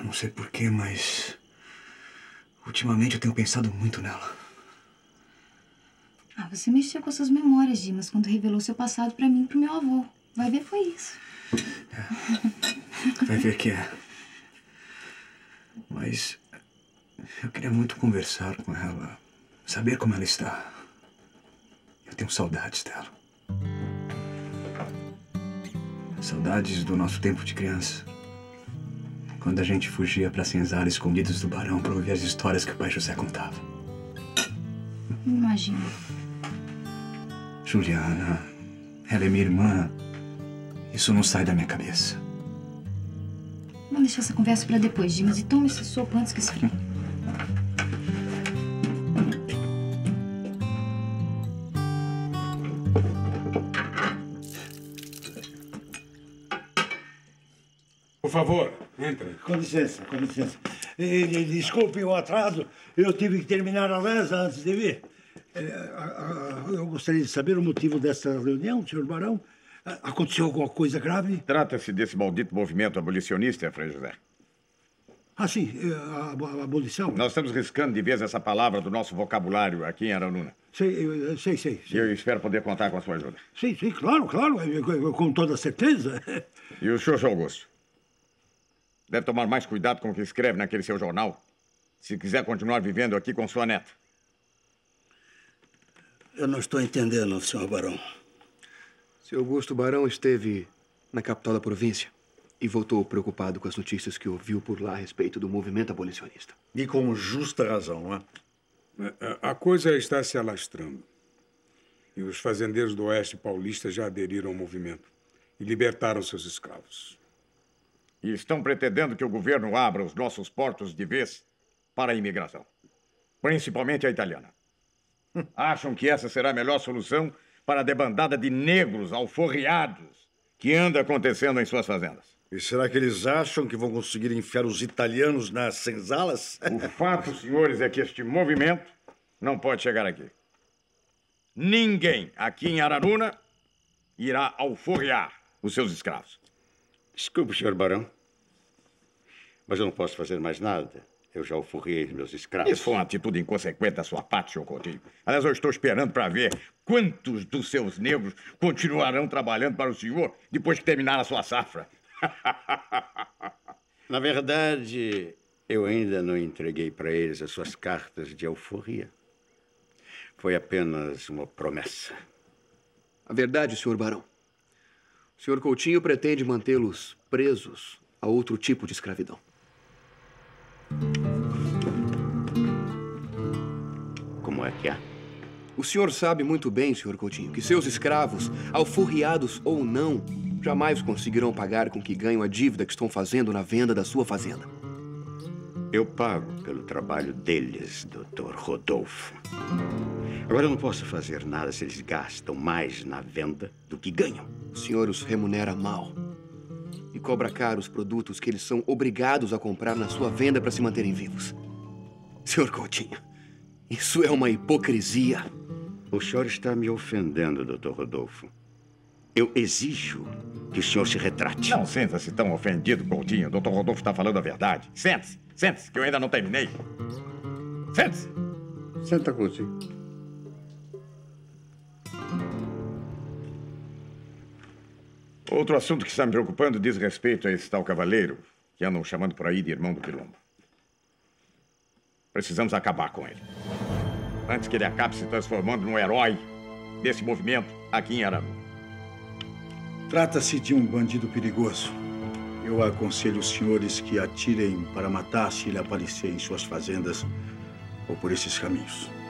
Não sei porquê, mas... ultimamente eu tenho pensado muito nela. Ah, você mexeu com as suas memórias, Dimas, quando revelou seu passado pra mim e pro meu avô. Vai ver, foi isso. Vai ver que é. Mas... eu queria muito conversar com ela. Saber como ela está. Eu tenho saudades dela. Saudades do nosso tempo de criança. Quando a gente fugia pra senzala escondidos do barão pra ouvir as histórias que o pai José contava. Imagina. Juliana, ela é minha irmã. Isso não sai da minha cabeça. Vamos deixar essa conversa pra depois, Dimas, e toma esse sopa antes que esfrie. Por favor, entre. Com licença, com licença. Desculpe o atraso, eu tive que terminar a lesa antes de vir. Eu gostaria de saber o motivo dessa reunião, senhor Barão. Aconteceu alguma coisa grave? Trata-se desse maldito movimento abolicionista, Frei José. Ah, sim, a abolição. Nós estamos riscando de vez essa palavra do nosso vocabulário aqui em Araruna. Sei. E eu espero poder contar com a sua ajuda. Sim, claro, com toda certeza. E o senhor Augusto? Deve tomar mais cuidado com o que escreve naquele seu jornal, se quiser continuar vivendo aqui com sua neta. Eu não estou entendendo, senhor Barão. Seu Augusto Barão esteve na capital da província e voltou preocupado com as notícias que ouviu por lá a respeito do movimento abolicionista. E com justa razão, não é? A coisa está se alastrando. E os fazendeiros do Oeste Paulista já aderiram ao movimento e libertaram seus escravos. E estão pretendendo que o governo abra os nossos portos de vez para a imigração, principalmente a italiana. Acham que essa será a melhor solução para a debandada de negros alforriados que anda acontecendo em suas fazendas. E será que eles acham que vão conseguir enfiar os italianos nas senzalas? O fato, senhores, é que este movimento não pode chegar aqui. Ninguém aqui em Araruna irá alforriar os seus escravos. Desculpe, senhor Barão, mas eu não posso fazer mais nada. Eu já alforriei meus escravos. Isso foi uma atitude inconsequente da sua parte, senhor Coutinho. Aliás, eu estou esperando para ver quantos dos seus negros continuarão trabalhando para o senhor depois que terminar a sua safra. Na verdade, eu ainda não entreguei para eles as suas cartas de alforria. Foi apenas uma promessa. A verdade, senhor Barão. O senhor Coutinho pretende mantê-los presos a outro tipo de escravidão. Como é que é? O senhor sabe muito bem, senhor Coutinho, que seus escravos, alforriados ou não, jamais conseguirão pagar com que ganham a dívida que estão fazendo na venda da sua fazenda. Eu pago pelo trabalho deles, Dr. Rodolfo. Agora, eu não posso fazer nada se eles gastam mais na venda do que ganham. O senhor os remunera mal e cobra caro os produtos que eles são obrigados a comprar na sua venda para se manterem vivos. Senhor Coutinho, isso é uma hipocrisia. O senhor está me ofendendo, Dr. Rodolfo. Eu exijo que o senhor se retrate. Não sinta-se tão ofendido, Coutinho. O Dr. Rodolfo está falando a verdade. Sente-se, que eu ainda não terminei. Sente-se. Senta, Coutinho. Outro assunto que está me preocupando diz respeito a esse tal cavaleiro que andam chamando por aí de irmão do Quilombo. Precisamos acabar com ele, antes que ele acabe se transformando num herói desse movimento aqui em Araruna. Trata-se de um bandido perigoso. Eu aconselho os senhores que atirem para matar se ele aparecer em suas fazendas ou por esses caminhos.